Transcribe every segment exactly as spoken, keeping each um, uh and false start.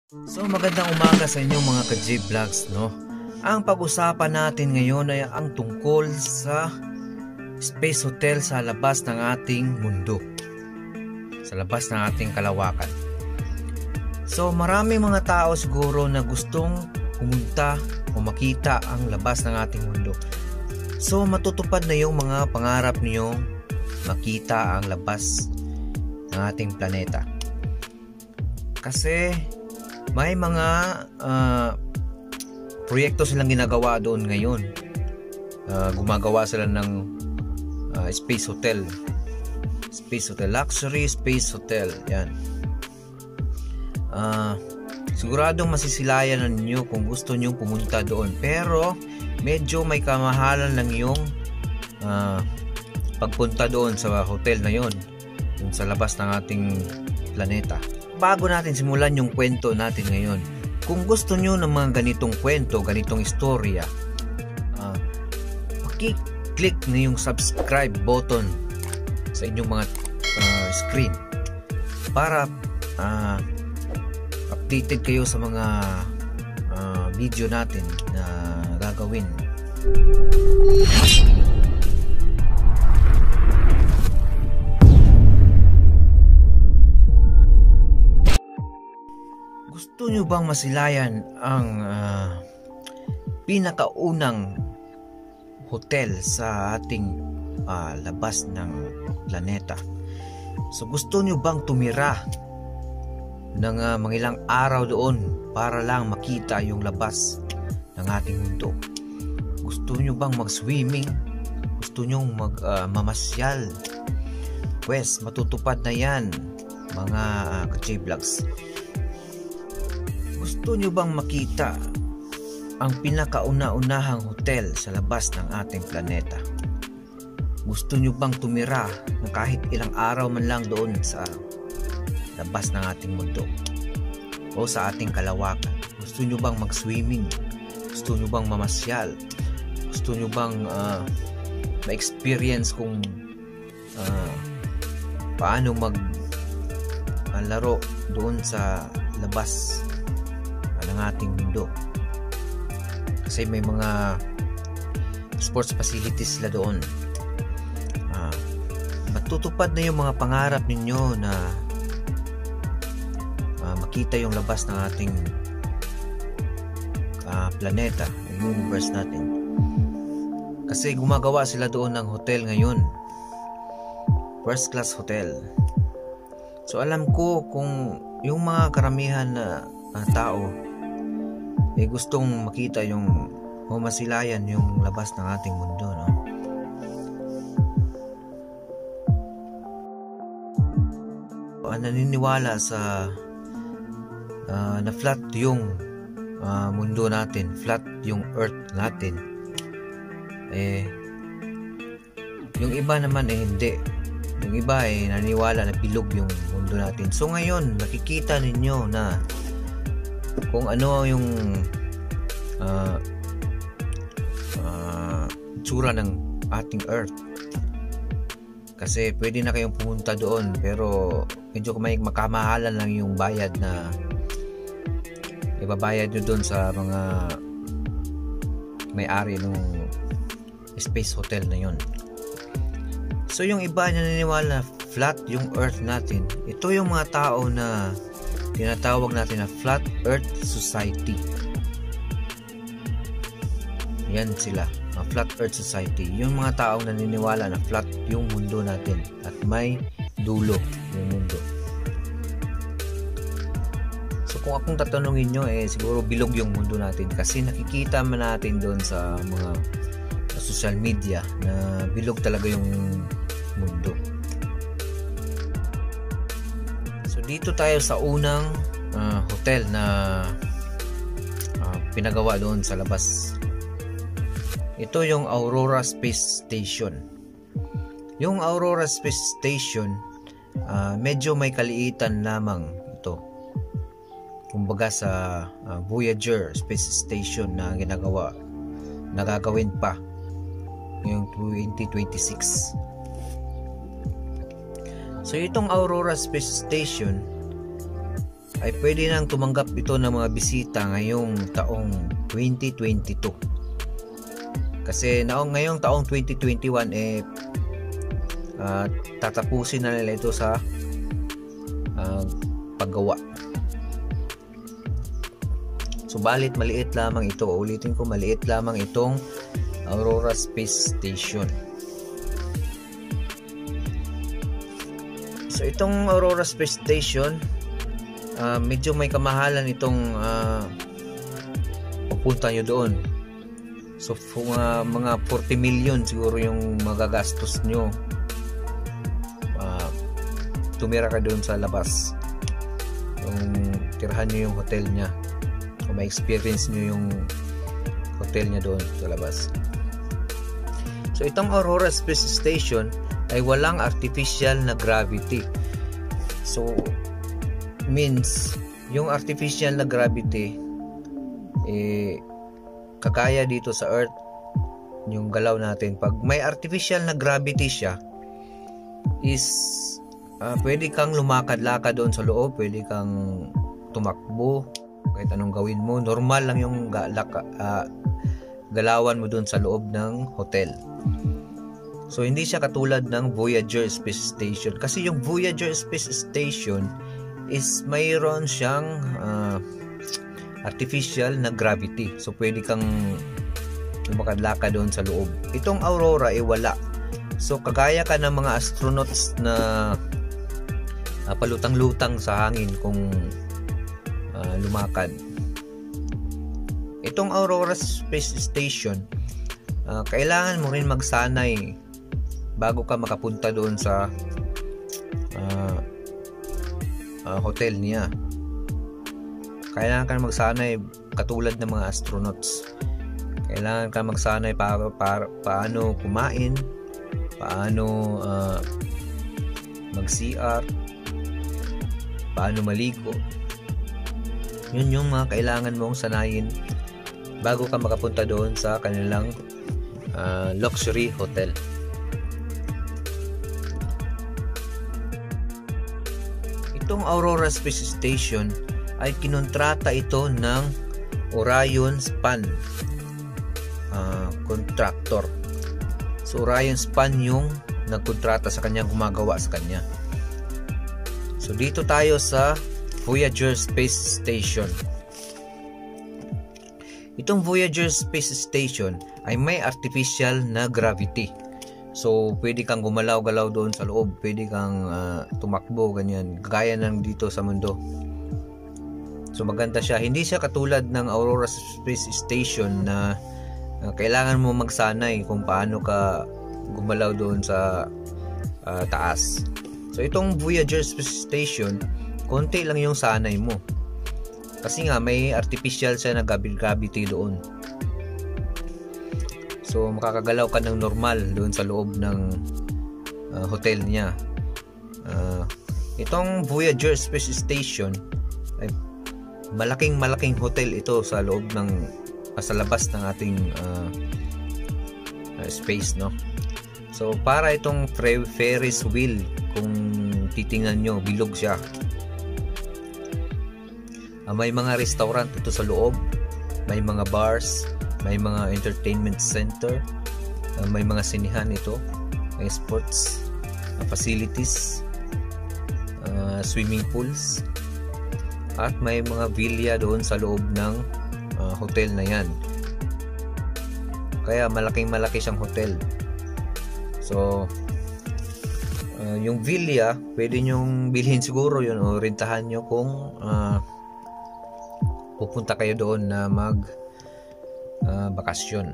So magandang umaga sa inyong mga ka-J Vlogs, no? Ang pag-usapan natin ngayon ay ang tungkol sa space hotel sa labas ng ating mundo, sa labas ng ating kalawakan. So maraming mga tao siguro na gustong pumunta o makita ang labas ng ating mundo. So matutupad na yung mga pangarap niyo makita ang labas ng ating planeta. Kasi may mga uh, proyekto silang ginagawa doon ngayon. Uh, gumagawa sila ng uh, space hotel. Space hotel, luxury space hotel. Yan. Uh, siguradong masisilayan na ninyo kung gusto nyo pumunta doon. Pero medyo may kamahalan lang yung uh, pagpunta doon sa hotel na yon, yung sa labas ng ating planeta. Bago natin simulan yung kwento natin ngayon, kung gusto nyo ng mga ganitong kwento, ganitong istorya, uh, paki-click na yung subscribe button sa inyong mga uh, screen para uh, updated kayo sa mga uh, video natin na gagawin. Gusto nyo bang masilayan ang uh, pinakaunang hotel sa ating uh, labas ng planeta? So gusto nyo bang tumira ng uh, mga ilang araw doon para lang makita yung labas ng ating mundo? Gusto nyo bang mag-swimming? Gusto nyo mag-mamasyal? Uh, Pwes, matutupad na yan, mga uh, ka-J Vlogs. Gusto nyo bang makita ang pinakauna-unahang hotel sa labas ng ating planeta? Gusto nyo bang tumira ng kahit ilang araw man lang doon sa labas ng ating mundo o sa ating kalawakan? Gusto nyo bang mag-swimming? Gusto nyo bang mamasyal? Gusto nyo bang uh, ma-experience kung uh, paano mag uh, laro doon sa labas ng ating mundo? Kasi may mga sports facilities sila doon. uh, matutupad na yung mga pangarap ninyo na uh, makita yung labas ng ating uh, planeta, yung universe natin. Kasi gumagawa sila doon ng hotel ngayon, first class hotel. So alam ko kung yung mga karamihan na uh, tao eh gustong makita yung o masilayan yung labas ng ating mundo, no? Uh, naniniwala sa uh, na flat yung uh, mundo natin, flat yung earth natin. Eh yung iba naman eh hindi. Yung iba eh naniniwala na bilog yung mundo natin. So ngayon nakikita ninyo na kung ano yung uh, uh, tsura ng ating earth. Kasi pwede na kayong pumunta doon pero medyo may makamahalan lang yung bayad na ibabayad nyo doon sa mga may-ari ng space hotel na yun. So yung iba naniniwala na flat yung earth natin. Ito yung mga tao na tinatawag natin na Flat Earth Society. Yan sila, mga Flat Earth Society. Yung mga taong naniniwala na flat yung mundo natin at may dulo yung mundo. So kung akong tatanungin nyo, eh siguro bilog yung mundo natin kasi nakikita man natin doon sa mga social media na bilog talaga yung mundo. Dito tayo sa unang uh, hotel na uh, pinagawa doon sa labas. Ito yung Aurora Space Station. Yung Aurora Space Station uh, medyo may kaliitan lamang ito. Kumbaga sa uh, Voyager Space Station na ginagawa, nagagawin pa ngayong twenty twenty-six. So itong Aurora Space Station ay pwede nang tumanggap ito ng mga bisita ngayong taong twenty twenty-two. Kasi naong ngayong taong twenty twenty-one eh uh, tatapusin na nila ito sa uh, paggawa. Subalit maliit lamang ito. Ulitin ko, maliit lamang itong Aurora Space Station. So itong Aurora Space Station, uh, medyo may kamahalan itong uh, pupunta nyo doon. So uh, mga forty million siguro yung magagastos nyo. Uh, tumira ka doon sa labas. Yung tirahan nyo yung hotel nya. Kung may experience nyo yung hotel niya doon sa labas. So itong Aurora Space Station ay walang artificial na gravity. So means yung artificial na gravity eh kakaya dito sa Earth yung galaw natin. Pag may artificial na gravity siya is uh, pwede kang lumakad-lakad doon sa loob, pwede kang tumakbo, kahit anong gawin mo, normal lang yung galaka, uh, galawan mo dun sa loob ng hotel. So hindi siya katulad ng Voyager Space Station, kasi yung Voyager Space Station is mayroon siyang uh, artificial na gravity. So pwede kang lumakad-lakad doon sa loob. Itong Aurora ay eh, wala. So kagaya ka ng mga astronauts na uh, palutang-lutang sa hangin kung Uh, lumakad. Itong Aurora Space Station, uh, kailangan mo rin magsanay bago ka makapunta doon sa uh, uh, hotel niya. Kailangan ka magsanay katulad ng mga astronauts. Kailangan ka magsanay para, para paano kumain, paano uh, mag-C R, paano maligo. Yun yung mga kailangan mong sanayin bago ka makapunta doon sa kanilang uh, luxury hotel. Itong Aurora Space Station ay kinontrata ito ng Orion Span uh, contractor. So Orion Span yung nagkontrata sa kanya, gumagawa sa kanya. So dito tayo sa Voyager Space Station. Itong Voyager Space Station ay may artificial na gravity. So pwede kang gumalaw-galaw doon sa loob, pwede kang uh, tumakbo, ganyan, gaya ng dito sa mundo. So maganda siya. Hindi siya katulad ng Aurora Space Station na uh, kailangan mo magsanay kung paano ka gumalaw doon sa uh, taas. So itong Voyager Space Station, konti lang yung sanay mo. Kasi nga may artificial siya na gravity doon. So makakagalaw ka ng normal doon sa loob ng uh, hotel niya. Uh, itong Voyager Space Station ay malaking malaking hotel ito sa loob ng uh, sa labas ng ating uh, uh, space, no? So para itong Ferris wheel, kung titingnan nyo, bilog siya. Uh, may mga restaurant ito sa loob, may mga bars, may mga entertainment center, uh, may mga sinihan ito, may sports uh, facilities, uh, swimming pools, at may mga villa doon sa loob ng uh, hotel na yan. Kaya malaking malaki siyang hotel. So uh, yung villa pwede nyong bilhin siguro yun o rentahan nyo kung uh, pupunta kayo doon na mag uh, bakasyon.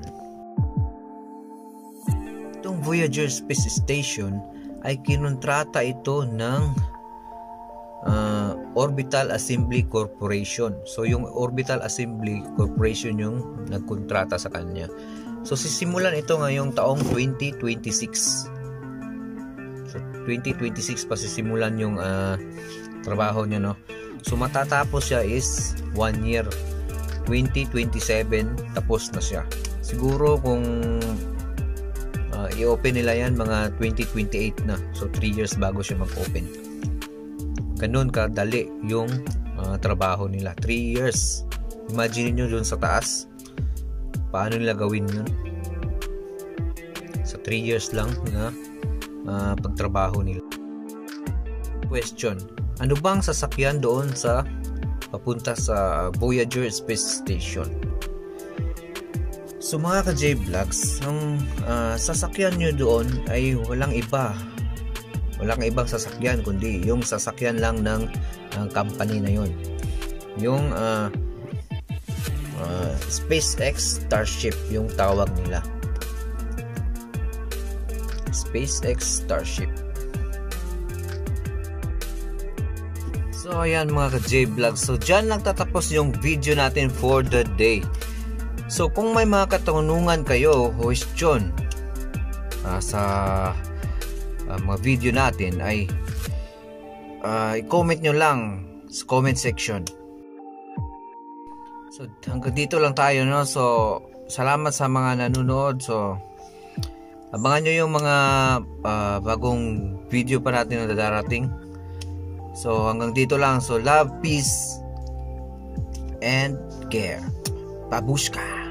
Itong Voyager Space Station ay kinontrata ito ng uh, Orbital Assembly Corporation. So yung Orbital Assembly Corporation yung nagkontrata sa kanya. So sisimulan ito ngayong taong twenty twenty-six. So twenty twenty-six pa sisimulan yung uh, trabaho niya, no? So matatapos siya is one year, twenty twenty-seven, tapos na siya. Siguro kung uh, i-open nila yan mga twenty twenty-eight na. So three years bago siya mag-open. Ganun kadali yung uh, trabaho nila. three years. Imagine nyo dun sa taas. Paano nila gawin yun? Sa three years lang na uh, pagtrabaho nila. Question. Ano bang sasakyan doon sa papunta sa Voyager Space Station? So mga ka-J-Vlogs, ang uh, sasakyan nyo doon ay walang iba. Walang ibang sasakyan kundi yung sasakyan lang ng uh, company na yun. Yung uh, uh, SpaceX Starship yung tawag nila. SpaceX Starship. So ayan mga ka-J-Vlogs, so dyan nagtatapos yung video natin for the day. So kung may mga katanungan kayo, question uh, sa uh, mga video natin ay uh, i-comment nyo lang sa comment section. So hanggang dito lang tayo, no? So salamat sa mga nanonood. So abangan nyo yung mga uh, bagong video pa natin na darating. So hanggang dito lang. So love, peace, and care. Babushka.